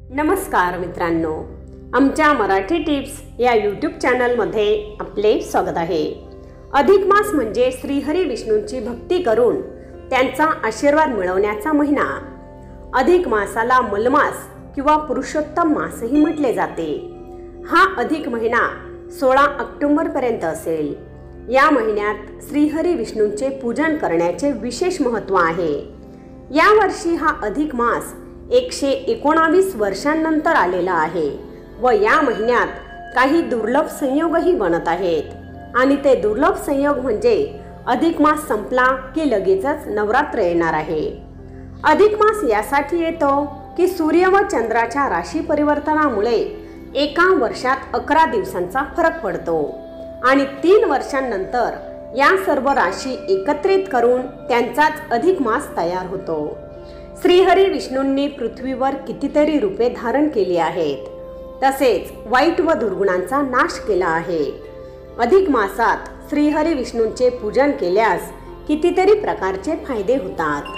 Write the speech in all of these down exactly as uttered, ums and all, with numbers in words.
नमस्कार मित्रांनो, आमच्या मराठी टिप्स या यूट्यूब चॅनलमध्ये आपले स्वागत आहे। अधिक मास म्हणजे श्रीहरी विष्णूंची भक्ती करून त्यांचा आशीर्वाद मिळवण्याचा महिना। अधिक मासाला मलमास किंवा पुरुषोत्तम मासही म्हटले जाते। हा अधिक महिना सोळा ऑक्टोबर पर्यंत असेल। या महिन्यात श्रीहरी विष्णूंचे पूजन करण्याचे विशेष महत्त्व आहे। या वर्षी हा अधिक मास एकशे एकोणावीस वर्षांनंतर आलेला आहे व या महिन्यात काही दुर्लभ संयोगही बनत आहेत आणि ते दुर्लभ संयोग म्हणजे अधिक मास संपला की लगेचच नवरात्र येणार आहे। अधिक मास यासाठी येतो की सूर्य व चंद्राच्या राशी परिवर्तनामुळे एका वर्षात अकरा दिवसांचा फरक पडतो आणि तीन वर्षांनंतर या सर्व राशी एकत्रित करून त्यांचाच अधिक मास तयार होतो। श्रीहरी विष्णूंनी पृथ्वीवर कितीतरी रूपे धारण केली आहेत, तसेच वाईट व दुर्गुणांचा नाश केला आहे। अधिक मासात श्रीहरी विष्णूंचे पूजन केल्यास कितीतरी प्रकारचे फायदे होतात।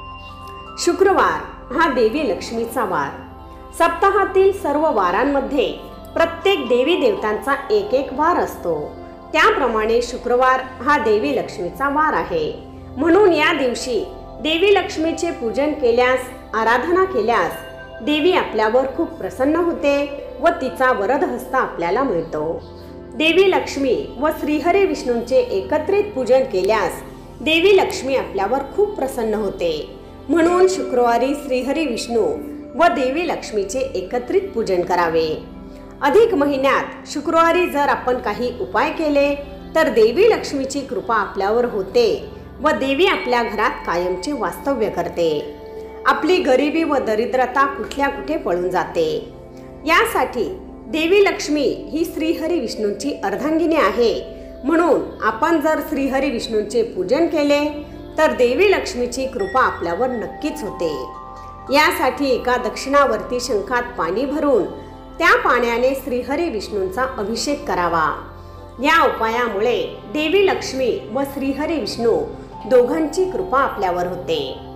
शुक्रवार हा देवी लक्ष्मीचा वार। सप्ताहातील सर्व वारांमध्ये प्रत्येक देवी देवतांचा एक एक वार असतो, त्याप्रमाणे शुक्रवार हा देवी लक्ष्मीचा वार आहे। म्हणून या दिवशी देवी लक्ष्मीचे पूजन केल्यास, आराधना केल्यास देवी आपल्यावर खूप प्रसन्न होते व तिचा वरदहस्त आपल्याला मिळतो। देवी लक्ष्मी व श्रीहरी विष्णूंचे एकत्रित पूजन केल्यास देवी लक्ष्मी आपल्यावर खूप प्रसन्न होते। म्हणून शुक्रवारी श्रीहरी विष्णू व देवी लक्ष्मीचे एकत्रित पूजन करावे। अधिक महिन्यात शुक्रवारी जर आपण काही उपाय केले तर देवी लक्ष्मीची कृपा आपल्यावर होते व देवी आपल्या घरात कायमचे वास्तव्य करते। आपली गरिबी व दरिद्रता कुठल्या कुठे पळून जाते। यासाठी देवी लक्ष्मी ही श्रीहरी विष्णूंची अर्धांगिनी आहे। म्हणून आपण जर श्रीहरी विष्णूंचे पूजन केले तर देवी लक्ष्मीची कृपा आपल्यावर नक्कीच होते। यासाठी एका दक्षिणावर्ती शंखात पाणी भरून त्या पाण्याने श्रीहरी विष्णूंचा अभिषेक करावा। या उपायामुळे देवी लक्ष्मी व श्रीहरी विष्णू दोघांची कृपा आपल्यावर होते।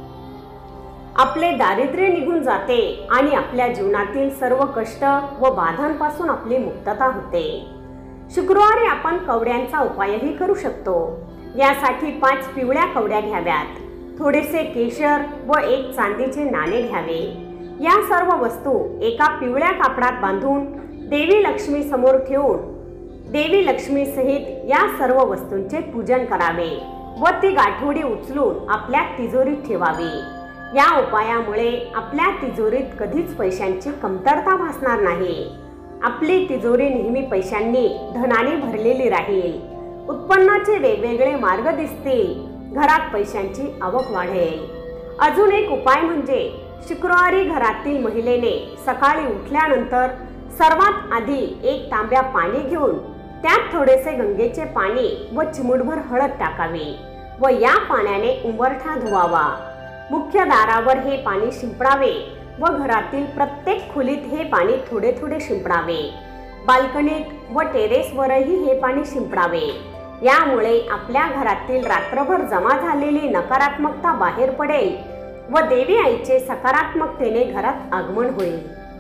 आपले दारिद्र्य निघून जाते आणि आपल्या जीवनातील सर्व कष्ट व बाधांपासून आपली मुक्तता होते। शुक्रवारी आपण कवड्यांचा उपायही करू शकतो। यासाठी पाच पिवळ्या कवड्या घ्याव्यात, थोडेसे केशर व एक चांदीचे नाणे घ्यावे। या सर्व वस्तू एका पिवळ्या कापडात बांधून देवी लक्ष्मी समोर ठेवून देवी लक्ष्मी सहित या सर्व वस्तूंचे पूजन करावे व ती गाठोडी उचलून आपल्या तिजोरीत ठेवावी। या उपायामुळे आपल्या तिजोरीत कधीच पैशांची कमतरता भासणार नाही। आपली तिजोरी नेहमी पैशांनी धनाने भरलेली राहील। उत्पन्नाचे वेगवेगळे मार्ग दिसतील, घरात पैशांची आवक वाढेल। अजून एक उपाय म्हणजे शुक्रवारी घरातील महिलेने सकाळी उठल्यानंतर सर्वात आधी एक तांब्या पाणी घेऊन त्यात थोडेसे गंगेचे पाणी व चिमूटभर हळद टाकावी व या पाण्याने उंबरठा धुवावा। मुख्य दारावर हे पाणी शिंपडावे व घरातील प्रत्येक खोलीत हे पाणी थोडे थोडे शिंपडावे। बाल्कनीत व टेरेसवरही हे पाणी शिंपडावे। यामुळे आपल्या घरातील रात्रभर जमा झालेली नकारात्मकता बाहेर पडेल व देवी आईचे सकारात्मकतेने घरात आगमन होईल।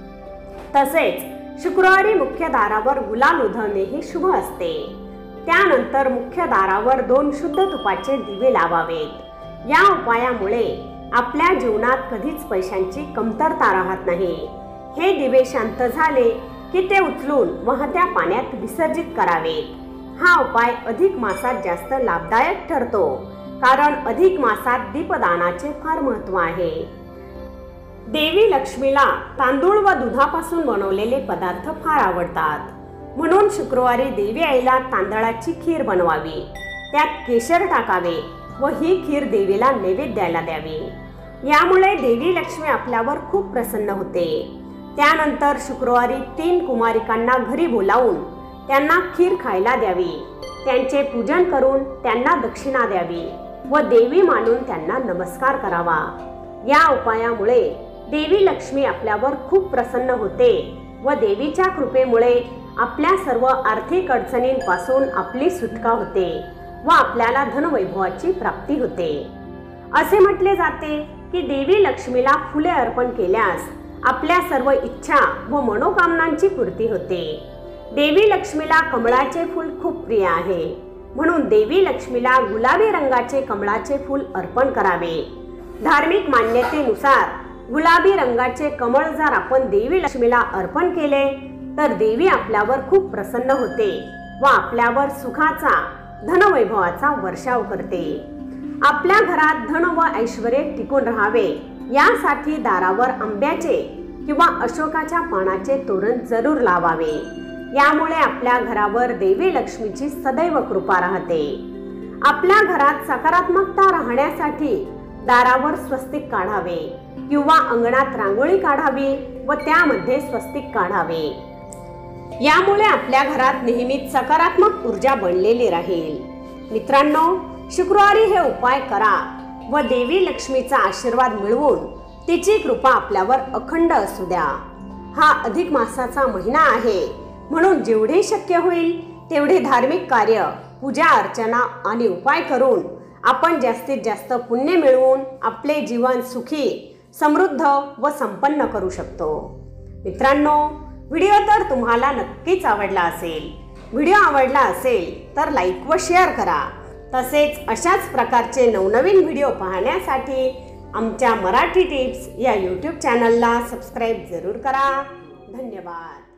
तसेच शुक्रवारी मुख्य दारावर गुलाल उधळणे हे शुभ असते। त्यानंतर मुख्य दारावर दोन शुद्ध तुपाचे दिवे लावावेत। या उपायामुळे आपल्या जीवनात कधीच पैशांची कमतरता राहत नाही। हे दिवे शांत झाले की ते उचलून वाहत्या पाण्यात विसर्जित करावेत। हा उपाय अधिक मासात जास्त लाभदायक ठरतो, कारण अधिक मासात दीपदानाचे फार महत्त्व आहे। देवी लक्ष्मीला तांदूळ व दुधापासून बनवलेले पदार्थ फार आवडतात। म्हणून शुक्रवारी देवी आईला तांदळाची खीर बनवावी, त्यात केशर टाकावे व ही खीर देवीला नैवेद्याला द्यावी। यामुळे देवी लक्ष्मी आपल्यावर खूप प्रसन्न होते। त्यानंतर शुक्रवारी तीन कुमारिकांना घरी बोलावून त्यांना खीर खायला द्यावी, त्यांचे पूजन करून त्यांना दक्षिणा द्यावी व देवी मानून त्यांना नमस्कार करावा। या उपायामुळे देवी लक्ष्मी आपल्यावर खूप प्रसन्न होते व देवीच्या कृपेमुळे आपल्या सर्व आर्थिक अडचणींपासून आपली सुटका होते व आपल्याला धनवैभवाची प्राप्ती होते। असे म्हटले जाते की देवी लक्ष्मीला फुले अर्पण केल्यास आपल्या सर्व इच्छा व मनोकामनांची पूर्ती होते। देवी लक्ष्मीला कमळाचे फूल खूप प्रिय आहे, म्हणून देवी लक्ष्मीला गुलाबी रंगाचे कमळाचे फूल अर्पण करावे। धार्मिक मान्यतेनुसार गुलाबी रंगाचे कमळ जर आपण देवी लक्ष्मीला अर्पण केले तर देवी आपल्यावर खूप प्रसन्न होते व आपल्यावर सुखाचा धनवैभवाचा वर्षाव करते। आपल्या घरात धन व ऐश्वर्य टिकून राहावे यासाठी दारावर आंब्याचे किंवा अशोकाच्या पानाचे तोरण जरूर लावावे। यामुळे आपल्या घरावर देवी लक्ष्मीची सदैव कृपा राहते। आपल्या घरात सकारात्मकता राहण्यासाठी दारावर स्वस्तिक काढावे किंवा अंगणात रांगोळी काढावी व त्यामध्ये स्वस्तिक काढावे। यामुळे आपल्या घरात नेहमीच सकारात्मक ऊर्जा बनलेली राहील। मित्रांनो, शुक्रवारी हे उपाय करा व देवी लक्ष्मीचा आशीर्वाद मिळवून तिची कृपा आपल्यावर अखंड असू द्या। हा अधिक मासाचा महिना आहे, म्हणून जेवढे शक्य होईल तेवढे धार्मिक कार्य, पूजा अर्चना आणि उपाय करून आपण जास्तीत जास्त पुण्य मिळवून आपले जीवन सुखी, समृद्ध व संपन्न करू शकतो। मित्रांनो, व्हिडिओ तर तुम्हाला नक्कीच आवडला असेल। व्हिडिओ आवडला असेल तर लाईक व शेअर करा। तसेच अशाच प्रकारचे नवनवीन व्हिडिओ पाहण्यासाठी आमच्या मराठी टिप्स या यूट्यूब चॅनलला सबस्क्राईब जरूर करा। धन्यवाद।